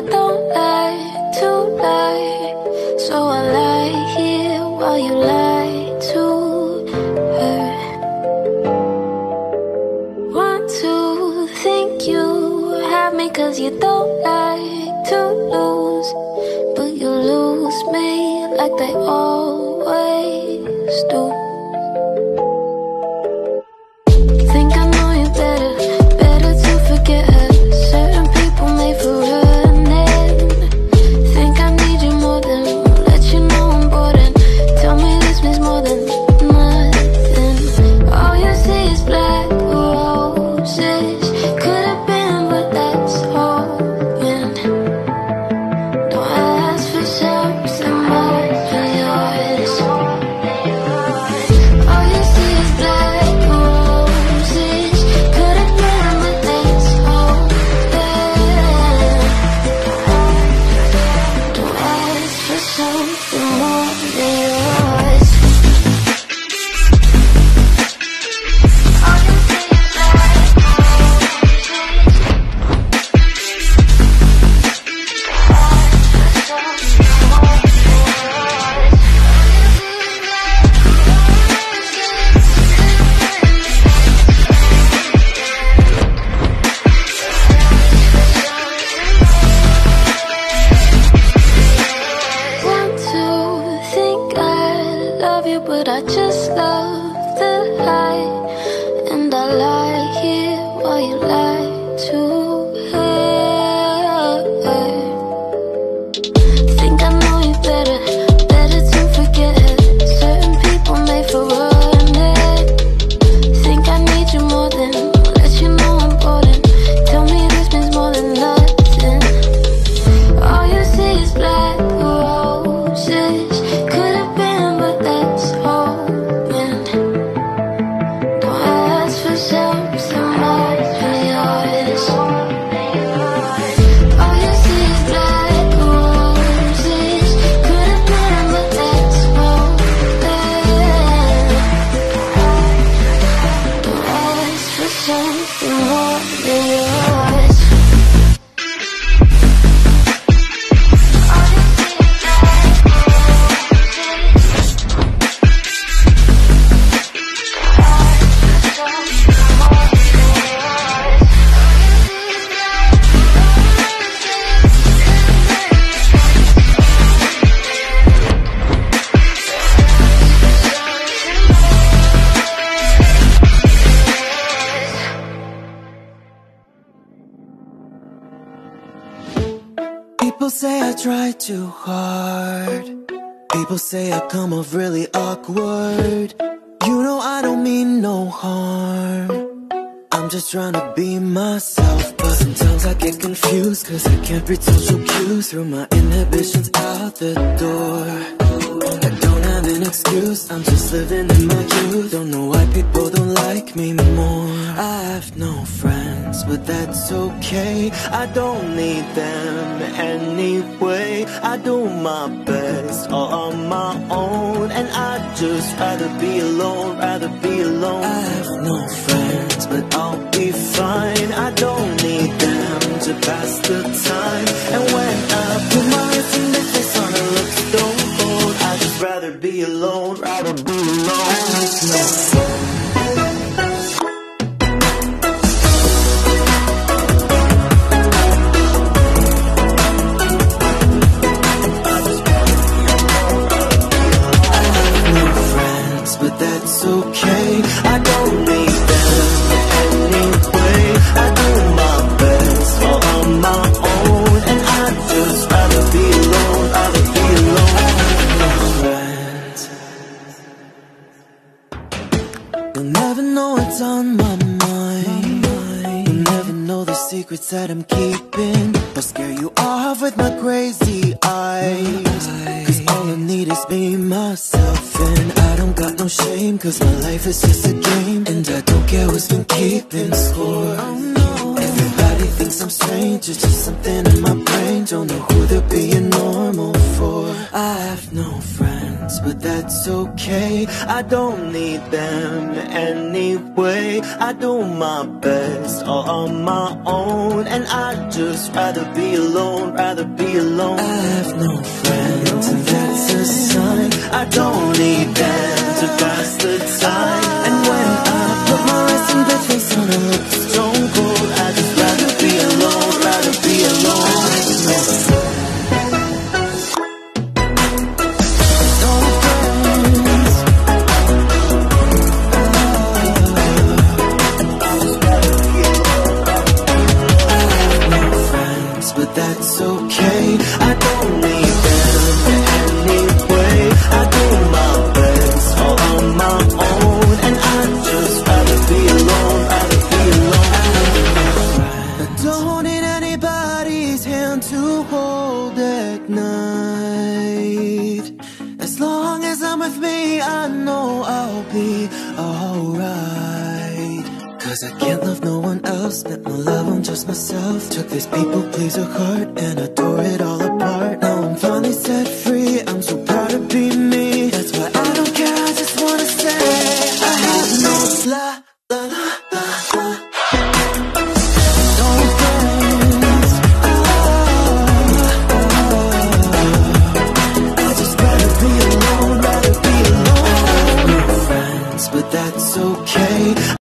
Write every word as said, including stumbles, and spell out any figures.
don't like to lie, so I lie here while you lie to her. Want to think you have me cause you don't like to lose, but you lose me like they always do. Think I know you better, better to forget her. Certain people made for running. Think I need you more than let you know I'm bored and tell me this means more than nothing. All you see is black roses. Could have been, but that's hoping. Don't ask for something more than yours. All you see is black roses. Could have been, but that's hoping. Don't ask for something more than yours. All you see is black Want to think I love you, but I just love the lie, and I lie here while you lie to her. Think I know you better, better to forget her. Certain people made for running. Think I need you more than let you know I'm bored and tell me this means more than nothing. All you see is black roses. Could have been, but that's hoping. Don't ask for something more than yours. All you see is black roses. Could have been, but that's hoping. Don't ask for something more than yours. All you see is black roses. People say I try too hard. People say I come off really awkward. You know I don't mean no harm. I'm just trying to be myself, but sometimes I get confused, cause I can't read social cues. Through my inhibitions out the door, I don't have an excuse, I'm just living in my youth. Don't know why people don't like me more. I have no friends, but that's okay. I don't need them anyway. I do my best all on my own, and I'd just rather be alone, rather be alone. I have no friends, but I'll be fine. I don't need them to pass the time. And when I put my fingertips on a look stone cold, I'd just rather be alone, rather be alone. I have no friends. But that's okay, I don't need them anyway. I do my best all on my own, and I'd just rather be alone, rather be alone. I have no friends. You'll never know what's on my mind. You'll never know the secrets that I'm keeping. I'll scare you off with my crazy eyes, cause all I need is me, myself, and I don't got no shame, cause my life is just a game, and I don't care who's been keeping score. Everybody thinks I'm strange, it's just something in my brain. Don't know who they're being normal for. I have no friends, but that's okay. I don't need them anyway. I do my best all on my own, and I'd just rather be alone, rather be alone. I have no friends, and that's a sign. I don't need them to pass the time. And when I put my resting bitch face on, I look stone cold. I'd just rather be alone, rather be alone. But that's okay, I don't need them anyway. I do my best all on my own, and I'd just rather be alone, rather be alone. I don't need anybody's hand to hold at night. As long as I'm with me, I know I'll be alright. Cause I can't love no one else, spent my love on just myself. Took this people pleaser heart and I tore it all apart. Now I'm finally set free, I'm so proud to be me. That's why I don't care, I just wanna say I have no flaws.